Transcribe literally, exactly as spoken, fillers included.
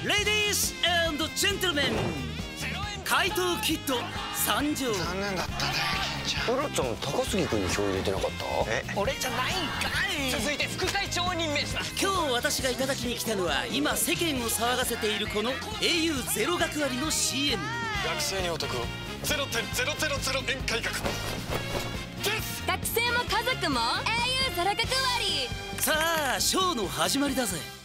レディース&ジェントルメン、怪盗キッド参上。 残念だったね、金ちゃん。 フラちゃん、高杉君に票入れてなかった？ え、 俺じゃないんかい。続いて副会長を任命します。 今日私がいただきに来たのは、今世間を騒がせているこの エーユー ゼロ学割の シーエム。 学生にお得 ゼロてんゼロゼロゼロ 円改革です。 学生も家族も エーユー ゼロ学割。 さあショーの始まりだぜ。